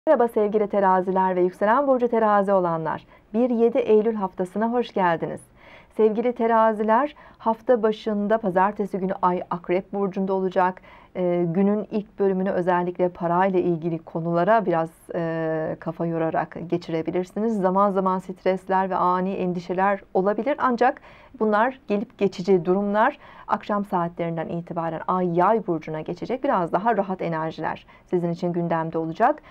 Merhaba sevgili teraziler ve yükselen burcu terazi olanlar. 1-7 Eylül haftasına hoş geldiniz. Sevgili teraziler, hafta başında pazartesi günü ay Akrep burcunda olacak. Günün ilk bölümünü özellikle parayla ilgili konulara biraz kafa yorarak geçirebilirsiniz. Zaman zaman stresler ve ani endişeler olabilir, ancak bunlar gelip geçici durumlar. Akşam saatlerinden itibaren ay Yay burcuna geçecek. Biraz daha rahat enerjiler sizin için gündemde olacak.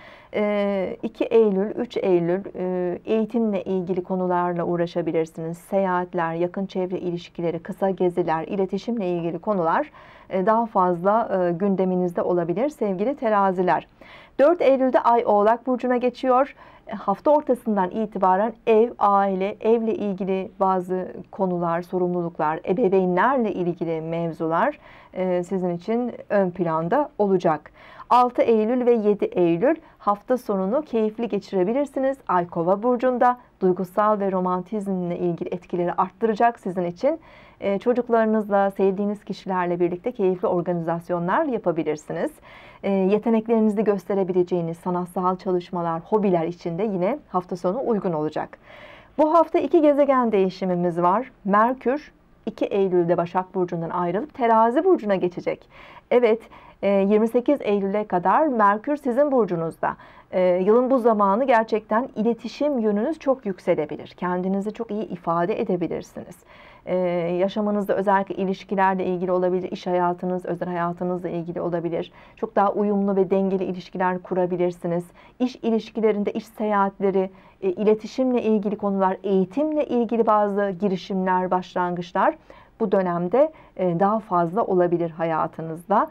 2 Eylül, 3 Eylül eğitimle ilgili konularla uğraşabilirsiniz. Seyahatler, yakın çevre ilişkileri, kısa geziler, iletişimle ilgili konular daha fazla gündeminizde olabilir sevgili teraziler. 4 Eylül'de ay Oğlak burcuna geçiyor. Hafta ortasından itibaren ev, aile, evle ilgili bazı konular, sorumluluklar, ebeveynlerle ilgili mevzular sizin için ön planda olacak. 6 Eylül ve 7 Eylül hafta sonunu keyifli geçirebilirsiniz. Ay Kova burcunda duygusal ve romantizmle ilgili etkileri arttıracak sizin için. Çocuklarınızla, sevdiğiniz kişilerle birlikte keyifli organizasyonlar yapabilirsiniz. Yeteneklerinizi gösterebileceğiniz sanatsal çalışmalar, hobiler için de yine hafta sonu uygun olacak. Bu hafta 2 gezegen değişimimiz var. Merkür 2 Eylül'de Başak Burcu'ndan ayrılıp Terazi Burcu'na geçecek. Evet, 28 Eylül'e kadar Merkür sizin burcunuzda. Yılın bu zamanı gerçekten iletişim yönünüz çok yükselebilir. Kendinizi çok iyi ifade edebilirsiniz. Yaşamınızda özellikle ilişkilerle ilgili olabilir, iş hayatınız, özel hayatınızla ilgili olabilir. Çok daha uyumlu ve dengeli ilişkiler kurabilirsiniz. İş ilişkilerinde, iş seyahatleri, iletişimle ilgili konular, eğitimle ilgili bazı girişimler, başlangıçlar bu dönemde daha fazla olabilir hayatınızda.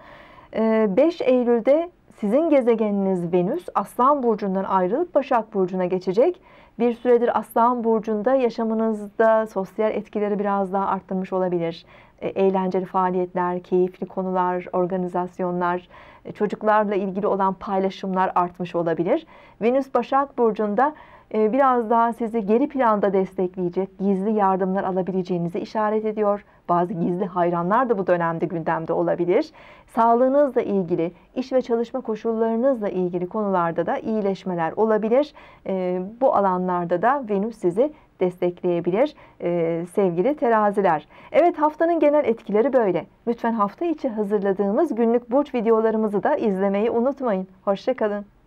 5 Eylül'de sizin gezegeniniz Venüs Aslan Burcu'ndan ayrılıp Başak Burcu'na geçecek. Bir süredir Aslan Burcu'nda yaşamınızda sosyal etkileri biraz daha arttırmış olabilir. Eğlenceli faaliyetler, keyifli konular, organizasyonlar, çocuklarla ilgili olan paylaşımlar artmış olabilir. Venüs Başak Burcu'nda biraz daha sizi geri planda destekleyecek, gizli yardımlar alabileceğinizi işaret ediyor. Bazı gizli hayranlar da bu dönemde gündemde olabilir. Sağlığınızla ilgili, iş ve çalışma koşullarınızla ilgili konularda da iyileşmeler olabilir. Bu alanlarda da Venüs sizi destekleyebilir sevgili teraziler. Evet, haftanın genel etkileri böyle. Lütfen hafta içi hazırladığımız günlük burç videolarımızı da izlemeyi unutmayın. Hoşça kalın.